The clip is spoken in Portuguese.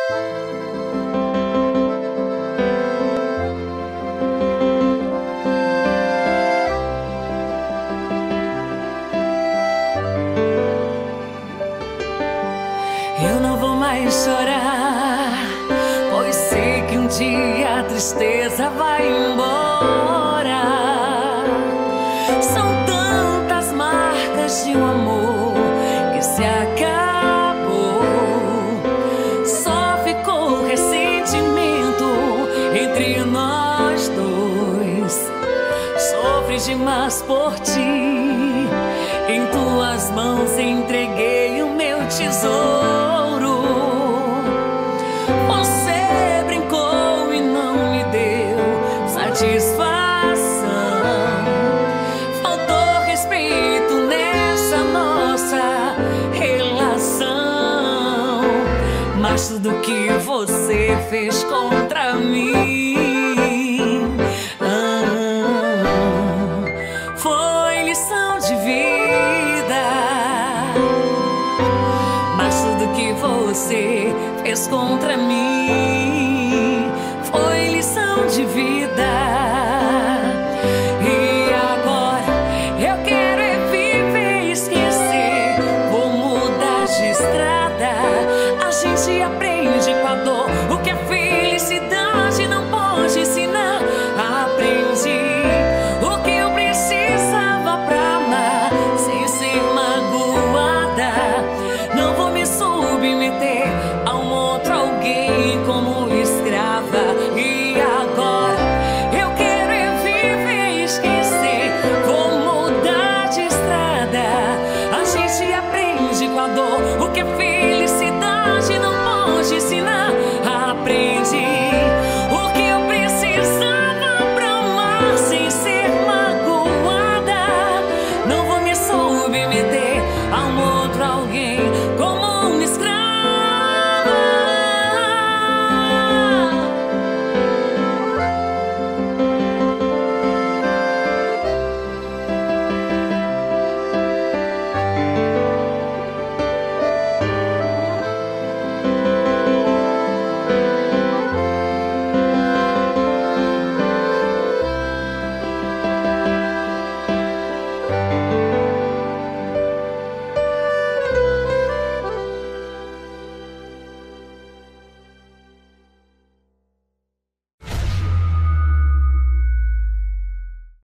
Eu não vou mais chorar, pois sei que um dia a tristeza vai embora. São tantas marcas de um amor que se acabou. Só ficou ressentimento entre nós dois. Sofri demais por ti, em tuas mãos entreguei o meu tesouro. Você brincou e não me deu satisfação. Faltou respeito nessa nossa relação. Mas tudo que você fez contra mim foi lição de vida. Mas tudo que você fez contra mim foi lição de vida. E agora eu quero é viver e esquecer. Vou mudar de estrada. A gente aprende com a dor o que a felicidade não pode ensinar. Aprendi o que eu precisava pra amar sem ser magoada. Não vou me submeter